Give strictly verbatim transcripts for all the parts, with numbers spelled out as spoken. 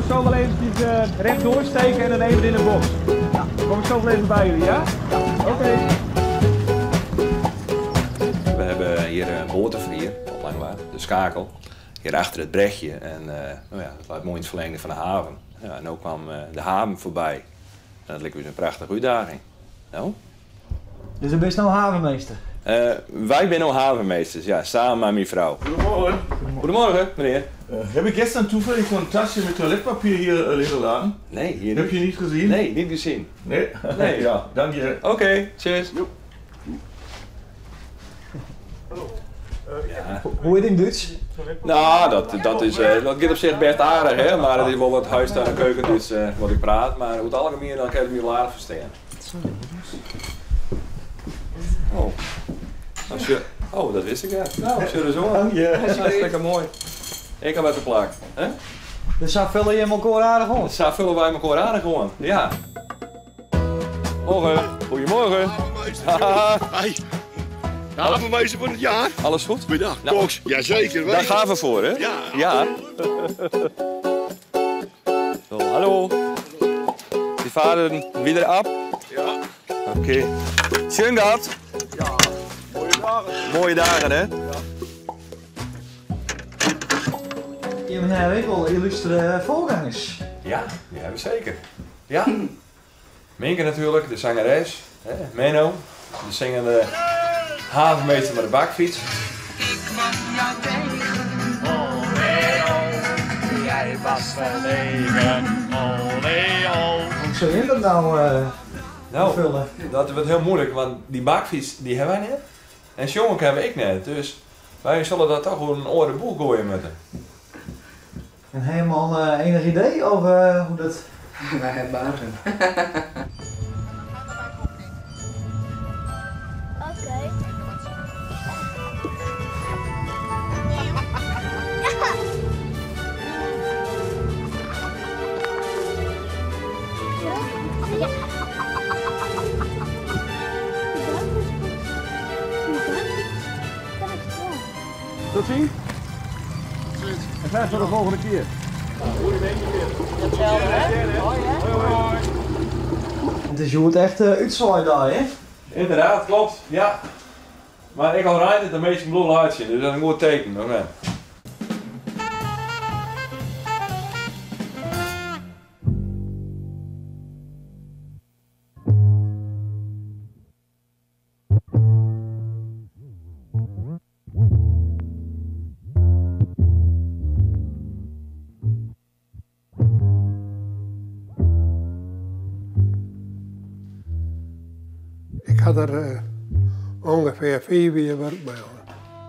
zo wel eventjes uh, recht doorsteken en dan even in de box. Ja. Kom ik zo wel even bij jullie, ja? Ja. Oké. Okay. We hebben hier een botervrier, wat lang waar, de Schakel. Hier achter het brechtje en uh, nou ja, dat lijkt mooi in het verlengde van de haven. Ja, en ook kwam uh, de haven voorbij. En dat leek dus een prachtige uitdaging. Nou? Dus dan ben je nou havenmeester? Uh, wij zijn al havenmeesters, ja, samen met mijn vrouw. Goedemorgen. Goedemorgen, meneer. Uh, heb ik gisteren toevallig zo'n tasje met toiletpapier hier uh, liggen laten? Nee, hier Heb niet. je niet gezien? Nee, niet gezien. Nee? Nee. Ja, dank je. Oké, okay, cheers. Jo. Ja. Hoe heet het in Duits? Nou, dat, dat, is, uh, dat gaat op zich best aardig, hè? Maar het is wel wat huis- en keukenduits uh, wat ik praat. Maar over het algemeen dan kan je het niet wel aardig verstaan. Oh. Als je, oh, dat wist ik ja. Nou, als je er zo aan. Ja. Dat is lekker mooi. Ik heb uit de plak. Hè? Dus daar vullen je elkaar aardig om? Dus daar vullen wij elkaar aardig gewoon. Ja. Morgen. Goedemorgen. Hey. Havenmeester van het jaar. Alles goed? Goeiedag. Nou, Koks. Jazeker. Daar gaan we voor, hè? Ja. Ja. Zo, hallo. Die vader weer op? Ja. Oké. Okay. Schön gehad. Ja. Mooie dagen. Mooie dagen, hè? Ja. Je hebt een wel illustere voorgangers. Ja, die hebben we zeker. Ja. Minke natuurlijk, de zangeres. Hè? Menno, de zingende havenmeester met de bakfiets. Ik kwam jou tegen, olé ol. Jij was verlegen, olé ol. Hoe zou je dat nou uh, Nou, vullen? dat wordt heel moeilijk, want die bakfiets die hebben wij net. En jongen hebben ik net, dus wij zullen dat toch gewoon een oren boel gooien moeten. En helemaal uh, enig idee over uh, hoe dat... Wij hebben bazen. Oké. Tot ziens. En graag voor de volgende keer. Hetzelfde, hè? Hoi, hè? Hoi, hoi. Het is hoe het echt uh, uitzwaait daar, hè? Inderdaad, klopt, ja. Maar ik al rijden het de meeste bloed uitzien, dus dat is een goed teken. Nog net. Ik had er uh, ongeveer vier jaar werk bij aan.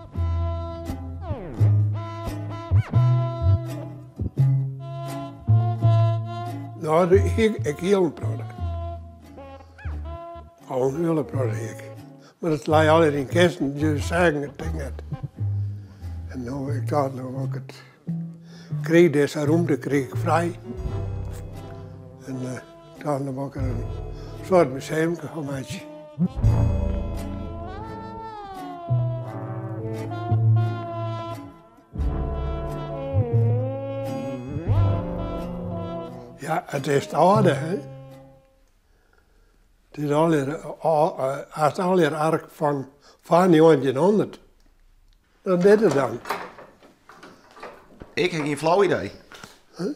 Nou, ik, ik heel een product. Gewoon een hele product. Maar het lag altijd in kisten, dus zeggen het ding het. En nu, ik dacht nou ook het kreeg deze ruimte kreeg ik vrij. En uh, ik dacht nou ook een soort museum gemaakt. Ja, het is het oude, hè. Het is alweer, als het alweer ark van, van negentienhonderd. Dan dit het dan. Ik heb geen flauw idee. Huh?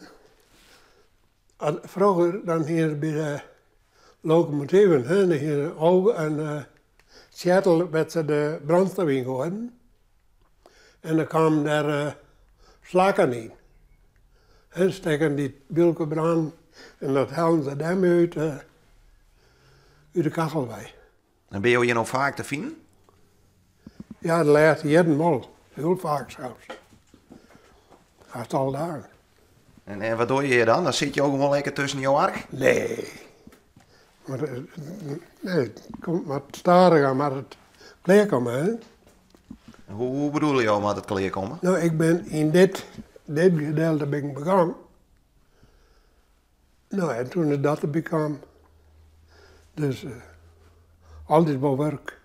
Vroeger dan hier bij de locomotieven, hè, hier Oude en uh, Seattle werd ze de brandstof ingooien. En dan kwamen daar uh, slakken in. En steken die bulken brand en dat halen ze dan uit, uh, uit de kachel bij. En ben je hier nog vaak te vinden? Ja, de laatste jaren wel. Heel vaak zelfs. Haast al dagen. En, en wat doe je hier dan? Dan zit je ook wel lekker tussen jouw ark? Nee. Maar, uh, nee, het komt wat stariger, maar het kleer komen, hè. Hoe, hoe bedoel je om uit het kleer komen? Nou, ik ben in dit, dit gedeelte ben ik begonnen. Nou, en toen het dat kwam, dus uh, altijd wel werk.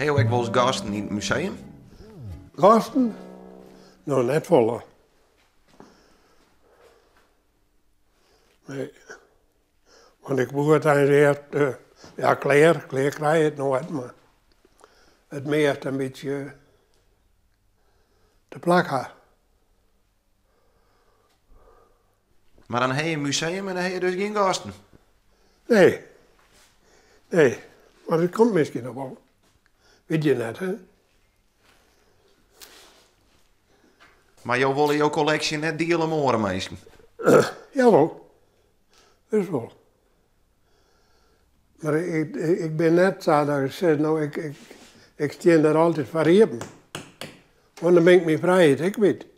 Heel ik wel eens gasten in het museum? Gasten? Nou, net volle. Nee. Want ik moet dan zeggen, uh, ja, kleer, kleer krijg je het nooit, maar het meert een beetje te plakken. Maar dan heb je een museum en dan heb je dus geen gasten? Nee. Nee, maar het komt misschien nog wel. Weet je net, hè? Maar jou wil jouw collectie net delen moren, meestal? Uh, jawel. Dat is wel. Maar ik, ik, ik ben net zo dat ik zeg, nou, ik, ik, ik steen daar altijd voor hebben. Want dan ben ik mijn vrijheid, ik weet.